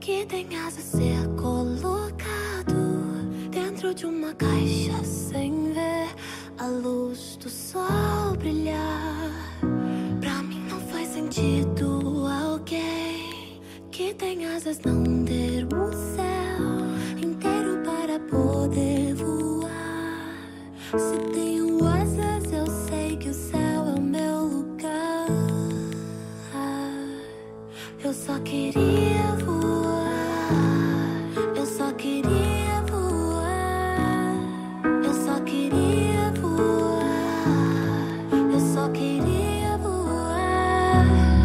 que tem asa ser colocado dentro de uma caixa sem ver a luz do sol brilhar. Pra mim não faz sentido alguém que tem asas não ter um céu inteiro para poder voar. Se tenho asas, eu sei que o céu é o meu lugar. Eu só queria voar, eu só queria voar, eu só queria voar, eu só queria voar.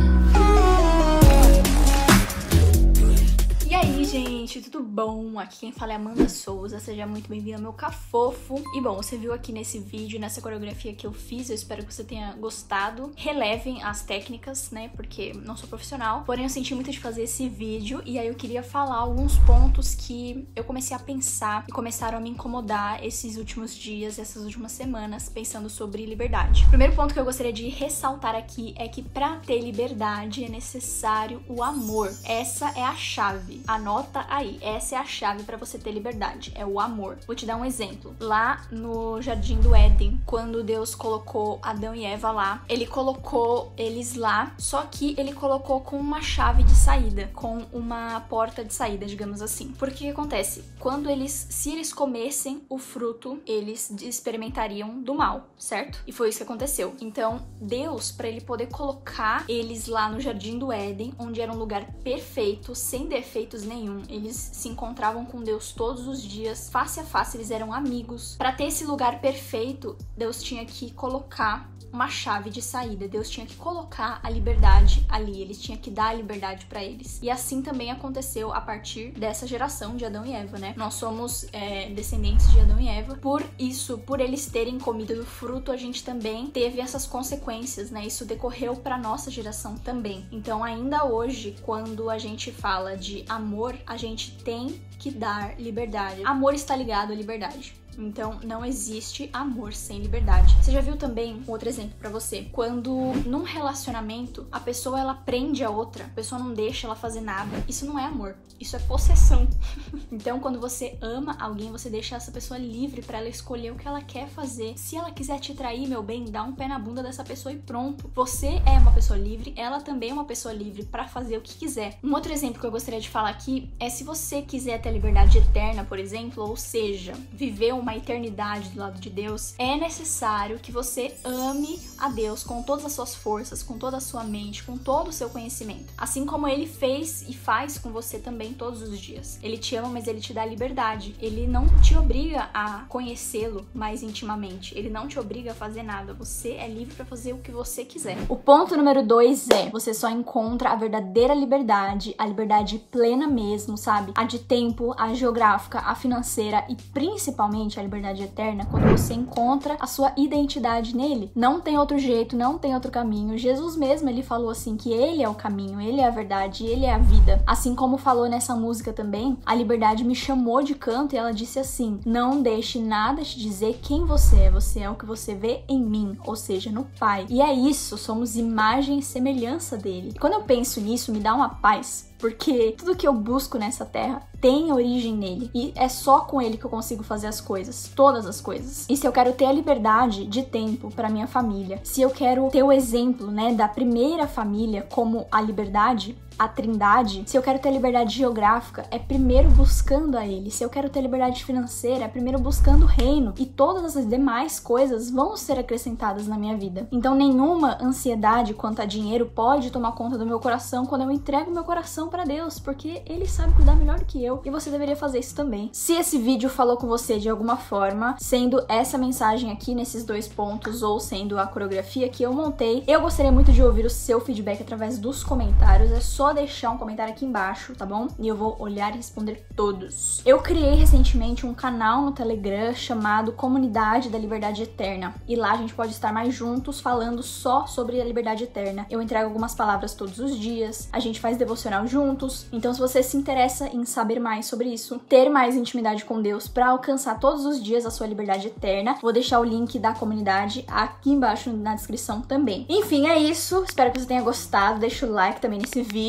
E aí, gente, tudo bom? Aqui quem fala é Amanda Souza, seja muito bem-vindo ao meu Cafofo. E bom, você viu aqui nesse vídeo, nessa coreografia que eu fiz, eu espero que você tenha gostado. Relevem as técnicas, né, porque não sou profissional, porém eu senti muito de fazer esse vídeo e aí eu queria falar alguns pontos que eu comecei a pensar e começaram a me incomodar esses últimos dias, essas últimas semanas, pensando sobre liberdade. O primeiro ponto que eu gostaria de ressaltar aqui é que pra ter liberdade é necessário o amor. Essa é a chave. Anota aí, essa é a chave pra você ter liberdade, é o amor. Vou te dar um exemplo. Lá no Jardim do Éden, quando Deus colocou Adão e Eva lá, ele colocou eles lá, só que ele colocou com uma chave de saída, com uma porta de saída, digamos assim. Porque o que acontece? Quando se eles comessem o fruto, eles experimentariam do mal, certo? E foi isso que aconteceu. Então, Deus, pra ele poder colocar eles lá no Jardim do Éden, onde era um lugar perfeito, sem defeitos nenhum, eles se encontravam com Deus todos os dias, face a face, eles eram amigos. Pra ter esse lugar perfeito, Deus tinha que colocar uma chave de saída, Deus tinha que colocar a liberdade ali, eles tinham que dar a liberdade pra eles. E assim também aconteceu a partir dessa geração de Adão e Eva, né? Nós somos descendentes de Adão e Eva. Por isso, por eles terem comido do fruto, a gente também teve essas consequências, né? Isso decorreu pra nossa geração também. Então, ainda hoje, quando a gente fala de amor, a gente tem que dar liberdade. Amor está ligado à liberdade. Então, não existe amor sem liberdade. Você já viu também um outro exemplo pra você? Quando num relacionamento a pessoa ela prende a outra, a pessoa não deixa ela fazer nada. Isso não é amor, isso é possessão. Então, quando você ama alguém, você deixa essa pessoa livre pra ela escolher o que ela quer fazer. Se ela quiser te trair, meu bem, dá um pé na bunda dessa pessoa e pronto. Você é uma pessoa livre, ela também é uma pessoa livre pra fazer o que quiser. Um outro exemplo que eu gostaria de falar aqui é se você quiser ter a liberdade eterna, por exemplo, ou seja, viver uma eternidade do lado de Deus, é necessário que você ame a Deus com todas as suas forças, com toda a sua mente, com todo o seu conhecimento. Assim como ele fez e faz com você também todos os dias. Ele te ama, mas ele te dá liberdade. Ele não te obriga a conhecê-lo mais intimamente. Ele não te obriga a fazer nada. Você é livre para fazer o que você quiser. O ponto número 2 é: você só encontra a verdadeira liberdade, a liberdade plena mesmo, sabe? A de tempo, a geográfica, a financeira e principalmente a liberdade eterna quando você encontra a sua identidade nele. Não tem outro jeito, não tem outro caminho. Jesus mesmo, ele falou assim que ele é o caminho, ele é a verdade, ele é a vida. Assim como falou nessa música também, a liberdade me chamou de canto e ela disse assim: não deixe nada te dizer quem você é o que você vê em mim, ou seja, no Pai. E é isso, somos imagem e semelhança dele. E quando eu penso nisso, me dá uma paz, porque tudo que eu busco nessa terra tem origem nele. E é só com ele que eu consigo fazer as coisas, todas as coisas. E se eu quero ter a liberdade de tempo para minha família, se eu quero ter o exemplo, né, da primeira família como a liberdade, a trindade, se eu quero ter liberdade geográfica, é primeiro buscando a ele. Se eu quero ter liberdade financeira, é primeiro buscando o reino. E todas as demais coisas vão ser acrescentadas na minha vida. Então nenhuma ansiedade quanto a dinheiro pode tomar conta do meu coração quando eu entrego meu coração para Deus, porque ele sabe cuidar melhor do que eu. E você deveria fazer isso também. Se esse vídeo falou com você de alguma forma, sendo essa mensagem aqui nesses 2 pontos ou sendo a coreografia que eu montei, eu gostaria muito de ouvir o seu feedback através dos comentários. É só deixar um comentário aqui embaixo, tá bom? E eu vou olhar e responder todos. Eu criei recentemente um canal no Telegram chamado Comunidade da Liberdade Eterna. E lá a gente pode estar mais juntos falando só sobre a liberdade eterna. Eu entrego algumas palavras todos os dias, a gente faz devocional juntos. Então, se você se interessa em saber mais sobre isso, ter mais intimidade com Deus para alcançar todos os dias a sua liberdade eterna, vou deixar o link da comunidade aqui embaixo na descrição também. Enfim, é isso. Espero que você tenha gostado. Deixa o like também nesse vídeo.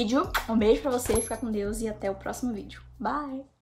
vídeo. Um beijo pra você, fica com Deus e até o próximo vídeo. Bye!